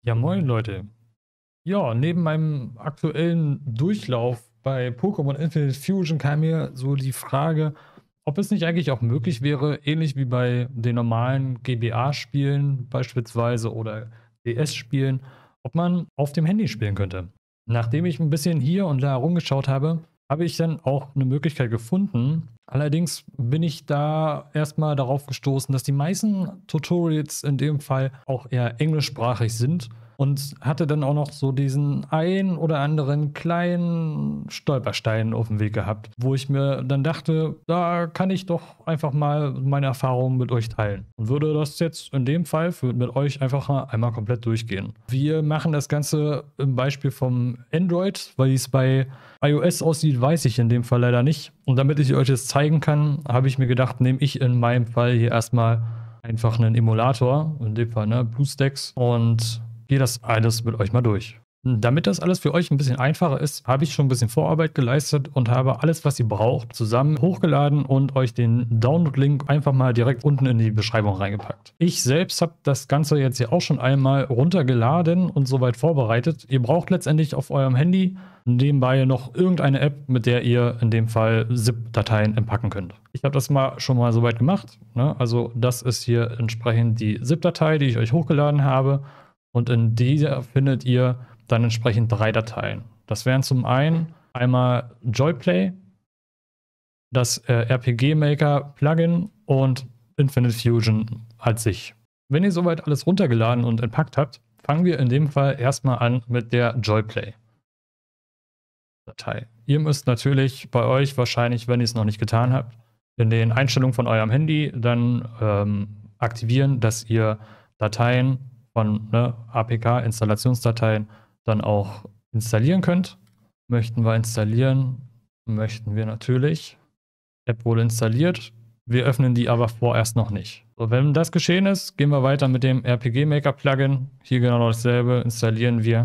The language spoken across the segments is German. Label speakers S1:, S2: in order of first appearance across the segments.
S1: Ja, moin Leute. Ja, neben meinem aktuellen Durchlauf bei Pokémon Infinite Fusion kam mir so die Frage, ob es nicht eigentlich auch möglich wäre, ähnlich wie bei den normalen GBA-Spielen beispielsweise oder DS-Spielen, ob man auf dem Handy spielen könnte. Nachdem ich ein bisschen hier und da rumgeschaut habe, habe ich dann auch eine Möglichkeit gefunden. Allerdings bin ich da erstmal darauf gestoßen, dass die meisten Tutorials in dem Fall auch eher englischsprachig sind und hatte dann auch noch so diesen ein oder anderen kleinen Stolperstein auf dem Weg gehabt, wo ich mir dann dachte, da kann ich doch einfach mal meine Erfahrungen mit euch teilen und würde das jetzt in dem Fall mit euch einfach mal einmal komplett durchgehen. Wir machen das Ganze im Beispiel vom Android, weil es bei iOS aussieht, weiß ich in dem Fall leider nicht. Und damit ich euch das zeigen kann, habe ich mir gedacht, nehme ich in meinem Fall hier erstmal einfach einen Emulator, in dem Fall ne, BlueStacks, und gehe das alles mit euch mal durch. Damit das alles für euch ein bisschen einfacher ist, habe ich schon ein bisschen Vorarbeit geleistet und habe alles, was ihr braucht, zusammen hochgeladen und euch den Download-Link einfach mal direkt unten in die Beschreibung reingepackt. Ich selbst habe das Ganze jetzt hier auch schon einmal runtergeladen und soweit vorbereitet. Ihr braucht letztendlich auf eurem Handy nebenbei noch irgendeine App, mit der ihr in dem Fall ZIP-Dateien entpacken könnt. Ich habe das mal schon mal soweit gemacht. Ne? Also das ist hier entsprechend die ZIP-Datei, die ich euch hochgeladen habe. Und in dieser findet ihr dann entsprechend 3 Dateien. Das wären zum einen einmal Joyplay, das RPG Maker Plugin und Infinite Fusion als sich. Wenn ihr soweit alles runtergeladen und entpackt habt, fangen wir in dem Fall erstmal an mit der Joyplay Datei. Ihr müsst natürlich bei euch wahrscheinlich, wenn ihr es noch nicht getan habt, in den Einstellungen von eurem Handy dann aktivieren, dass ihr Dateien von APK-Installationsdateien dann auch installieren könnt. Möchten wir installieren, möchten wir natürlich. App wurde installiert. Wir öffnen die aber vorerst noch nicht. So, wenn das geschehen ist, gehen wir weiter mit dem RPG Maker Plugin. Hier genau dasselbe, installieren wir.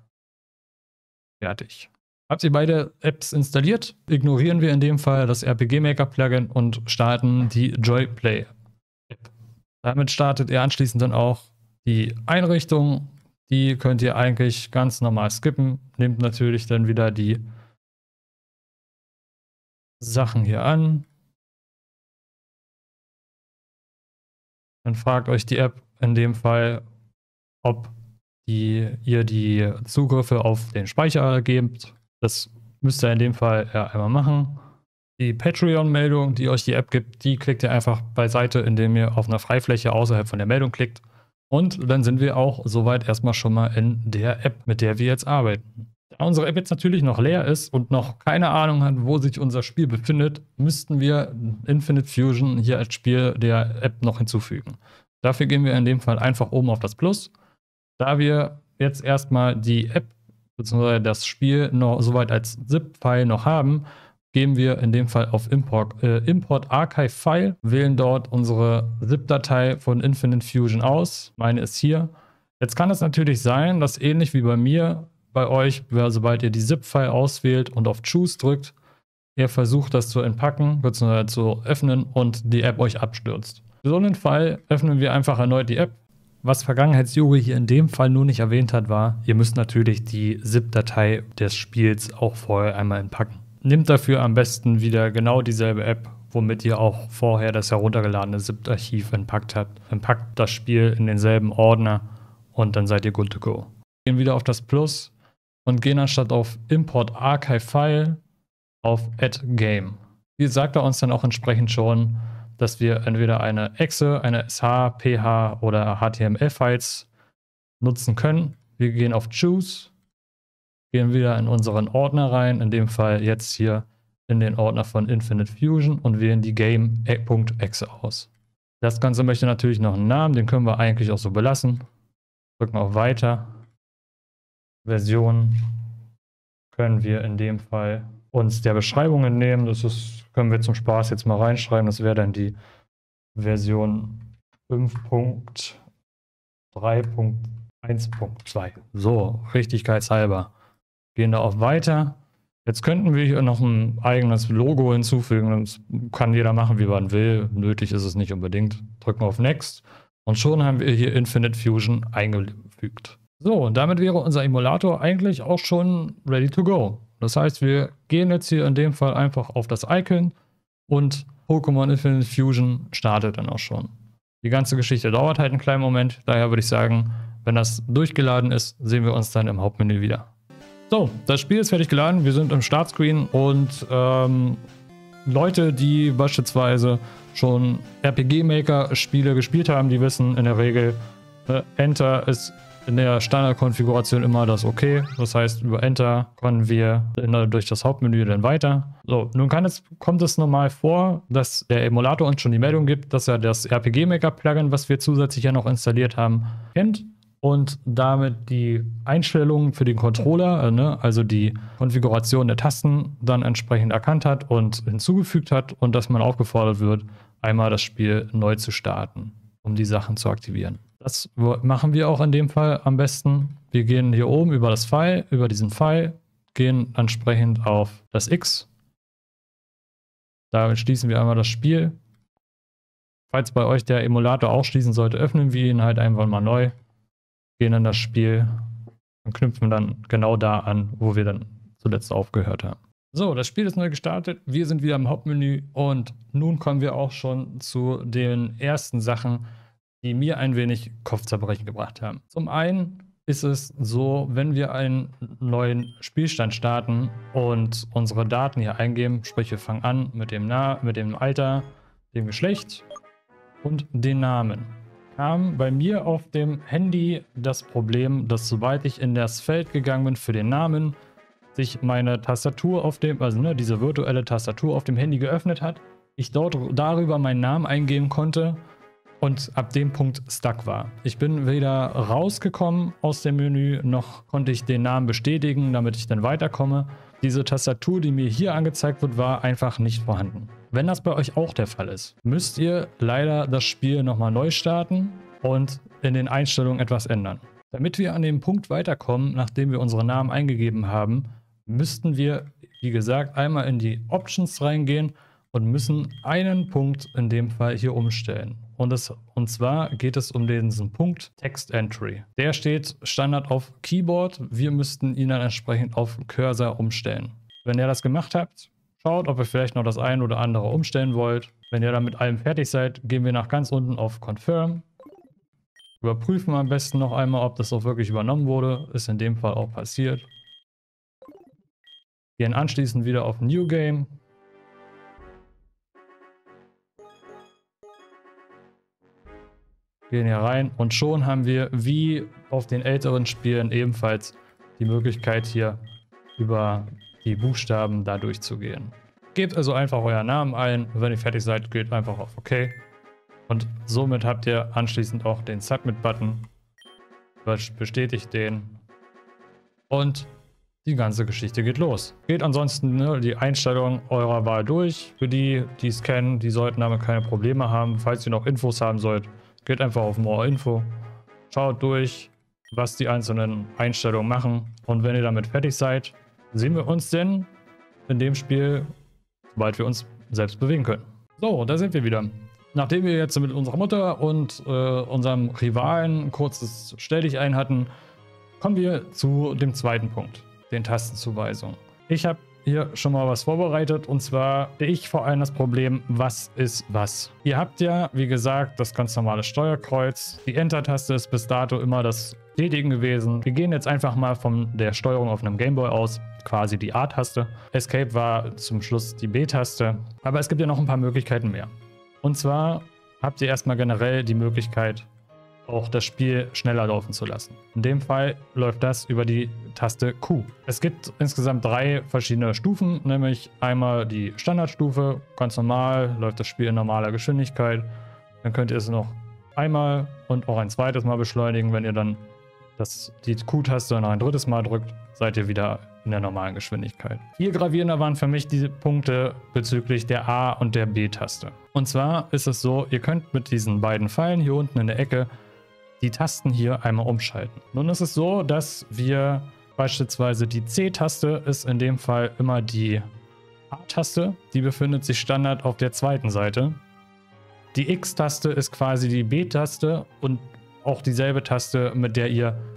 S1: Fertig. Habt ihr beide Apps installiert, ignorieren wir in dem Fall das RPG Maker Plugin und starten die Joyplay App. Damit startet ihr anschließend dann auch die Einrichtung. Die könnt ihr eigentlich ganz normal skippen. Nehmt natürlich dann wieder die Sachen hier an. Dann fragt euch die App in dem Fall, ob ihr die Zugriffe auf den Speicher gebt. Das müsst ihr in dem Fall ja einmal machen. Die Patreon-Meldung, die euch die App gibt, die klickt ihr einfach beiseite, indem ihr auf einer Freifläche außerhalb von der Meldung klickt. Und dann sind wir auch soweit erstmal schon mal in der App, mit der wir jetzt arbeiten. Da unsere App jetzt natürlich noch leer ist und noch keine Ahnung hat, wo sich unser Spiel befindet, müssten wir Infinite Fusion hier als Spiel der App noch hinzufügen. Dafür gehen wir in dem Fall einfach oben auf das Plus. Da wir jetzt erstmal die App bzw. das Spiel noch soweit als ZIP-File noch haben, gehen wir in dem Fall auf Import Archive File, wählen dort unsere ZIP-Datei von Infinite Fusion aus. Meine ist hier. Jetzt kann es natürlich sein, dass ähnlich wie bei mir, bei euch, sobald ihr die ZIP-File auswählt und auf Choose drückt, ihr versucht das zu entpacken bzw. zu öffnen und die App euch abstürzt. Für so einen Fall öffnen wir einfach erneut die App. Was Vergangenheitsjuri hier in dem Fall nur nicht erwähnt hat, war, ihr müsst natürlich die ZIP-Datei des Spiels auch vorher einmal entpacken. Nehmt dafür am besten wieder genau dieselbe App, womit ihr auch vorher das heruntergeladene ZIP-Archiv entpackt habt. Entpackt das Spiel in denselben Ordner und dann seid ihr good to go. Gehen wieder auf das Plus und gehen anstatt auf Import Archive File auf Add Game. Hier sagt er uns dann auch entsprechend schon, dass wir entweder eine Exe, eine SH, PH oder HTML-Files nutzen können. Wir gehen auf Choose, gehen wieder in unseren Ordner rein, in dem Fall jetzt hier in den Ordner von Infinite Fusion und wählen die Game.exe aus. Das Ganze möchte natürlich noch einen Namen, den können wir eigentlich auch so belassen. Drücken auf Weiter. Version können wir in dem Fall uns der Beschreibungen nehmen. Können wir zum Spaß jetzt mal reinschreiben. Das wäre dann die Version 5.3.1.2. So, richtigkeitshalber. Gehen da auf Weiter. Jetzt könnten wir hier noch ein eigenes Logo hinzufügen. Das kann jeder machen, wie man will. Nötig ist es nicht unbedingt. Drücken auf Next. Und schon haben wir hier Infinite Fusion eingefügt. So, und damit wäre unser Emulator eigentlich auch schon ready to go. Das heißt, wir gehen jetzt hier in dem Fall einfach auf das Icon und Pokémon Infinite Fusion startet dann auch schon. Die ganze Geschichte dauert halt einen kleinen Moment, daher würde ich sagen, wenn das durchgeladen ist, sehen wir uns dann im Hauptmenü wieder. So, das Spiel ist fertig geladen, wir sind im Startscreen und Leute, die beispielsweise schon RPG-Maker-Spiele gespielt haben, die wissen in der Regel, Enter ist in der Standardkonfiguration immer das OK. Das heißt, über Enter kommen wir durch das Hauptmenü dann weiter. So, nun kommt es normal vor, dass der Emulator uns schon die Meldung gibt, dass er das RPG-Maker-Plugin, was wir zusätzlich ja noch installiert haben, kennt und damit die Einstellungen für den Controller, also die Konfiguration der Tasten, dann entsprechend erkannt hat und hinzugefügt hat und dass man aufgefordert wird, einmal das Spiel neu zu starten, um die Sachen zu aktivieren. Das machen wir auch in dem Fall am besten. Wir gehen hier oben über diesen Pfeil, gehen entsprechend auf das X. Damit schließen wir einmal das Spiel. Falls bei euch der Emulator auch schließen sollte, öffnen wir ihn halt einfach mal neu, gehen in das Spiel und knüpfen dann genau da an, wo wir dann zuletzt aufgehört haben. So, das Spiel ist neu gestartet. Wir sind wieder im Hauptmenü und nun kommen wir auch schon zu den ersten Sachen, die mir ein wenig Kopfzerbrechen gebracht haben. Zum einen ist es so, wenn wir einen neuen Spielstand starten und unsere Daten hier eingeben, sprich wir fangen an mit dem Alter, dem Geschlecht und den Namen, kam bei mir auf dem Handy das Problem, dass sobald ich in das Feld gegangen bin für den Namen, sich meine Tastatur diese virtuelle Tastatur auf dem Handy geöffnet hat, ich darüber meinen Namen eingeben konnte und ab dem Punkt stuck war. Ich bin weder rausgekommen aus dem Menü, noch konnte ich den Namen bestätigen, damit ich dann weiterkomme. Diese Tastatur, die mir hier angezeigt wird, war einfach nicht vorhanden. Wenn das bei euch auch der Fall ist, müsst ihr leider das Spiel nochmal neu starten und in den Einstellungen etwas ändern. Damit wir an dem Punkt weiterkommen, nachdem wir unsere Namen eingegeben haben, müssten wir, wie gesagt, einmal in die Options reingehen und müssen einen Punkt in dem Fall hier umstellen. Und zwar geht es um diesen Punkt Text Entry. Der steht Standard auf Keyboard. Wir müssten ihn dann entsprechend auf Cursor umstellen. Wenn ihr das gemacht habt, schaut, ob ihr vielleicht noch das ein oder andere umstellen wollt. Wenn ihr dann mit allem fertig seid, gehen wir nach ganz unten auf Confirm. Überprüfen wir am besten noch einmal, ob das auch wirklich übernommen wurde. Ist in dem Fall auch passiert. Gehen anschließend wieder auf New Game. Gehen hier rein und schon haben wir, wie auf den älteren Spielen, ebenfalls die Möglichkeit, hier über die Buchstaben da durchzugehen. Gebt also einfach euren Namen ein. Wenn ihr fertig seid, geht einfach auf OK. Und somit habt ihr anschließend auch den Submit-Button. Bestätigt den. Und die ganze Geschichte geht los. Geht ansonsten die Einstellungen eurer Wahl durch. Für die, die es kennen, die sollten damit keine Probleme haben. Falls ihr noch Infos haben sollt, geht einfach auf More Info. Schaut durch, was die einzelnen Einstellungen machen. Und wenn ihr damit fertig seid, sehen wir uns denn in dem Spiel, sobald wir uns selbst bewegen können. So, da sind wir wieder. Nachdem wir jetzt mit unserer Mutter und unserem Rivalen ein kurzes Stelldichein hatten, kommen wir zu dem zweiten Punkt, den Tastenzuweisungen. Ich habe hier schon mal was vorbereitet und zwar ich vor allem das Problem, was ist was. Ihr habt ja, wie gesagt, das ganz normale Steuerkreuz. Die Enter-Taste ist bis dato immer das Tätigen gewesen. Wir gehen jetzt einfach mal von der Steuerung auf einem Gameboy aus, quasi die A-Taste. Escape war zum Schluss die B-Taste, aber es gibt ja noch ein paar Möglichkeiten mehr. Und zwar habt ihr erstmal generell die Möglichkeit, auch das Spiel schneller laufen zu lassen. In dem Fall läuft das über die Taste Q. Es gibt insgesamt 3 verschiedene Stufen, nämlich einmal die Standardstufe, ganz normal, läuft das Spiel in normaler Geschwindigkeit. Dann könnt ihr es noch einmal und auch ein zweites Mal beschleunigen. Wenn ihr dann die Q-Taste noch ein drittes Mal drückt, seid ihr wieder in der normalen Geschwindigkeit. Viel gravierender waren für mich diese Punkte bezüglich der A- und der B-Taste. Und zwar ist es so, ihr könnt mit diesen beiden Pfeilen hier unten in der Ecke die Tasten hier einmal umschalten. Nun ist es so, dass wir beispielsweise die C-Taste ist in dem Fall immer die A-Taste. Die befindet sich Standard auf der zweiten Seite. Die X-Taste ist quasi die B-Taste und auch dieselbe Taste, mit der ihr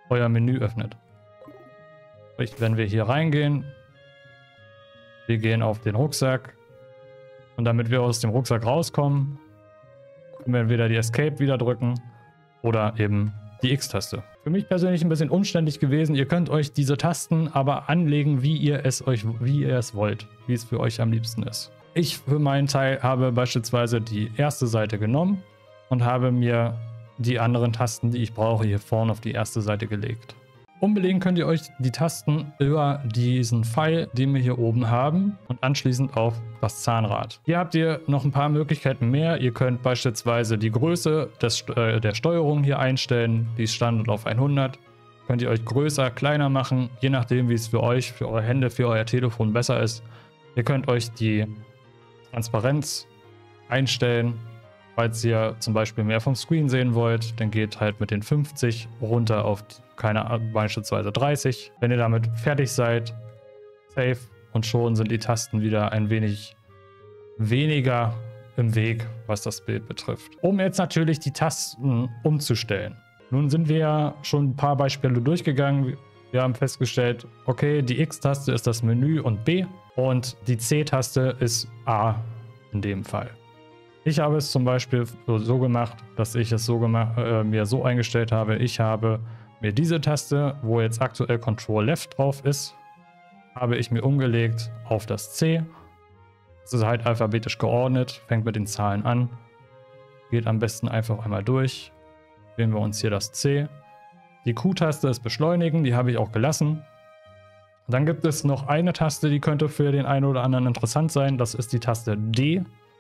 S1: euer Menü öffnet. Sprich, wenn wir hier reingehen, wir gehen auf den Rucksack und damit wir aus dem Rucksack rauskommen, können wir entweder die Escape wieder drücken oder eben die X-Taste. Für mich persönlich ein bisschen umständlich gewesen. Ihr könnt euch diese Tasten aber anlegen, wie ihr es wollt, wie es für euch am liebsten ist. Ich für meinen Teil habe beispielsweise die erste Seite genommen und habe mir die anderen Tasten, die ich brauche, hier vorne auf die erste Seite gelegt. Umbelegen könnt ihr euch die Tasten über diesen Pfeil, den wir hier oben haben, und anschließend auf das Zahnrad. Hier habt ihr noch ein paar Möglichkeiten mehr. Ihr könnt beispielsweise die Größe der Steuerung hier einstellen. Die ist Standard auf 100. Könnt ihr euch größer, kleiner machen, je nachdem, wie es für euch, für eure Hände, für euer Telefon besser ist. Ihr könnt euch die Transparenz einstellen. Falls ihr zum Beispiel mehr vom Screen sehen wollt, dann geht halt mit den 50 runter auf, beispielsweise 30. Wenn ihr damit fertig seid, Save, und schon sind die Tasten wieder ein wenig weniger im Weg, was das Bild betrifft. Um jetzt natürlich die Tasten umzustellen. Nun sind wir ja schon ein paar Beispiele durchgegangen. Wir haben festgestellt, okay, die X-Taste ist das Menü und B und die C-Taste ist A in dem Fall. Ich habe es zum Beispiel so gemacht, dass ich es mir so eingestellt habe, ich habe mir diese Taste, wo jetzt aktuell Control Left drauf ist, habe ich mir umgelegt auf das C. Es ist halt alphabetisch geordnet, fängt mit den Zahlen an, geht am besten einfach einmal durch. Wählen wir uns hier das C. Die Q-Taste ist Beschleunigen, die habe ich auch gelassen. Dann gibt es noch eine Taste, die könnte für den einen oder anderen interessant sein, das ist die Taste D.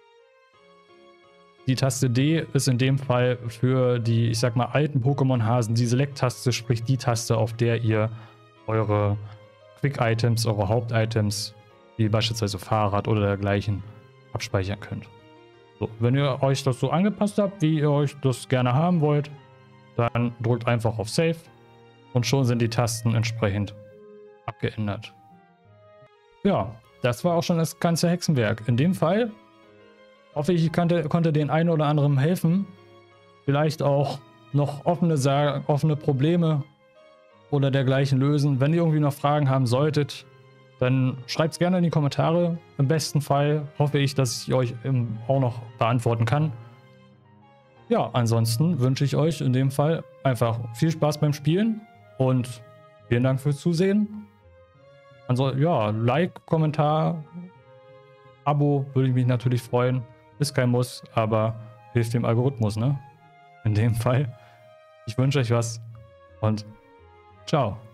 S1: Die Taste D ist in dem Fall für die, ich sag mal, alten Pokémon-Hasen die Select-Taste, sprich die Taste, auf der ihr eure Quick-Items, eure Haupt-Items, wie beispielsweise Fahrrad oder dergleichen, abspeichern könnt. So, wenn ihr euch das so angepasst habt, wie ihr euch das gerne haben wollt, dann drückt einfach auf Save und schon sind die Tasten entsprechend abgeändert. Ja, das war auch schon das ganze Hexenwerk. In dem Fall hoffe ich, konnte den einen oder anderen helfen. Vielleicht auch noch offene Probleme oder dergleichen lösen. Wenn ihr irgendwie noch Fragen haben solltet, dann schreibt es gerne in die Kommentare. Im besten Fall hoffe ich, dass ich euch auch noch beantworten kann. Ja, ansonsten wünsche ich euch in dem Fall einfach viel Spaß beim Spielen und vielen Dank fürs Zusehen. Also ja, Like, Kommentar, Abo würde ich mich natürlich freuen. Ist kein Muss, aber hilft dem Algorithmus, ne? In dem Fall. Ich wünsche euch was und ciao.